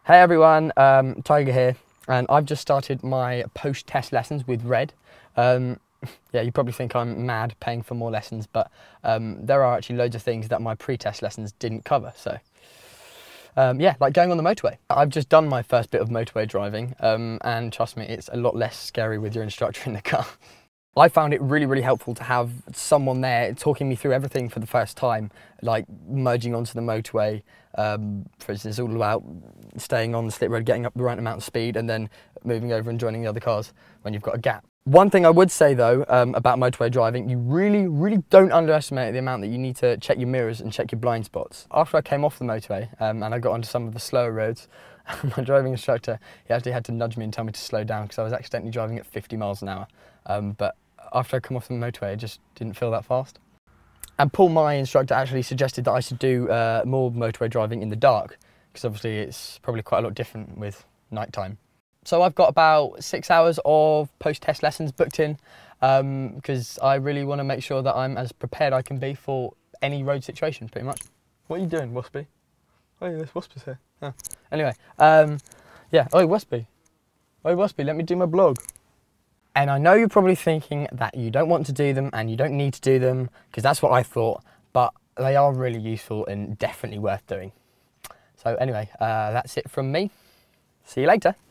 Hey everyone, Tyger here, and I've just started my post-test lessons with Red. Yeah, you probably think I'm mad paying for more lessons, but there are actually loads of things that my pre-test lessons didn't cover. So yeah, like going on the motorway. I've just done my first bit of motorway driving, and trust me, it's a lot less scary with your instructor in the car. I found it really helpful to have someone there talking me through everything for the first time, like merging onto the motorway. For instance, it's all about staying on the slip road, getting up the right amount of speed, and then moving over and joining the other cars when you've got a gap. One thing I would say though about motorway driving, you really don't underestimate the amount that you need to check your mirrors and check your blind spots. After I came off the motorway and I got onto some of the slower roads, my driving instructor, he actually had to nudge me and tell me to slow down because I was accidentally driving at 50 miles an hour. But after I come off the motorway, I just didn't feel that fast. And Paul, my instructor, actually suggested that I should do more motorway driving in the dark, because obviously it's probably quite a lot different with nighttime. So I've got about 6 hours of post-test lessons booked in, because I really want to make sure that I'm as prepared I can be for any road situation, pretty much. What are you doing, Waspy? Oh, yeah, there's Waspy here. Oh. Anyway, yeah, oi Waspy. Oi Waspy, let me do my blog. And I know you're probably thinking that you don't want to do them and you don't need to do them, because that's what I thought, but they are really useful and definitely worth doing. So anyway, that's it from me. See you later.